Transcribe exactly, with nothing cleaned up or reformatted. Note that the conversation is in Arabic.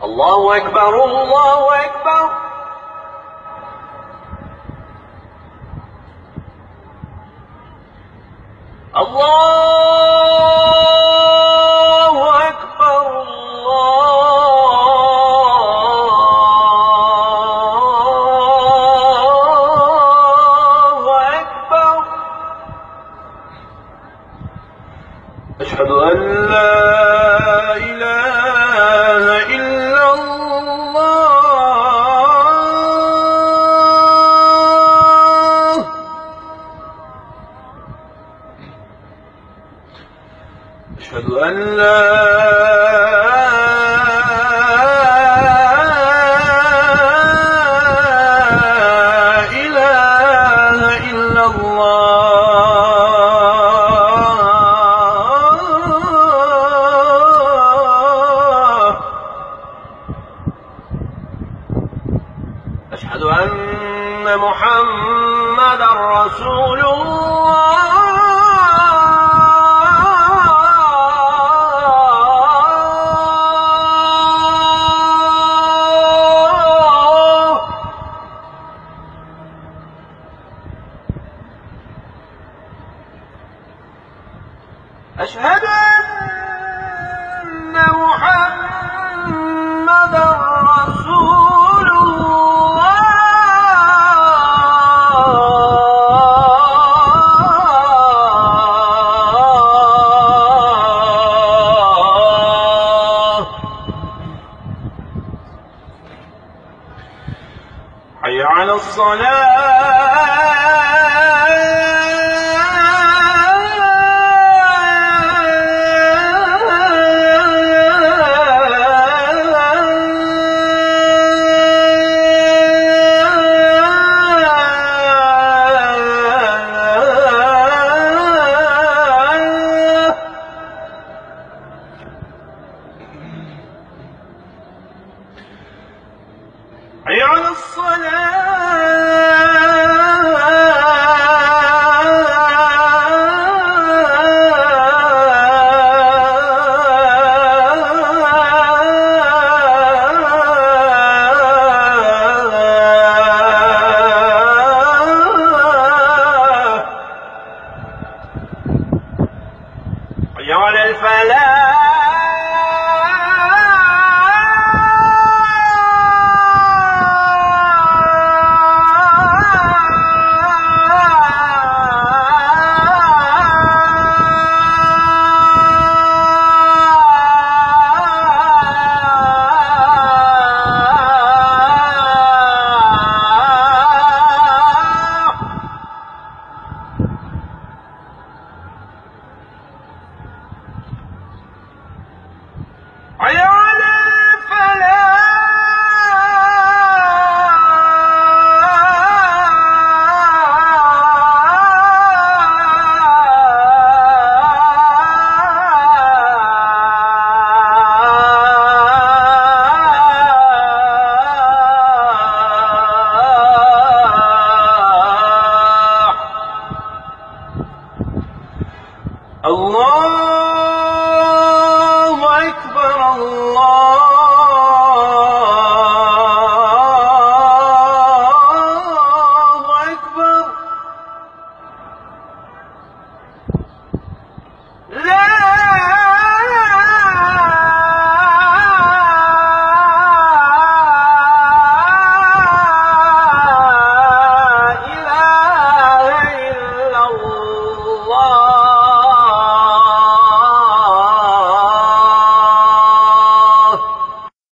الله أكبر الله أكبر. الله أكبر الله أكبر. أشهد أن لا إله إلا الله. أشهد أن لا إله إلا الله. أشهد أن محمدًا رسول الله. أشهد أن محمدًا رسول الله. حي على الصلاة. حي على الصلاة. حي على الفلاح. حي على الفلاح. الله أكبر الله أكبر. لا إله إلا الله.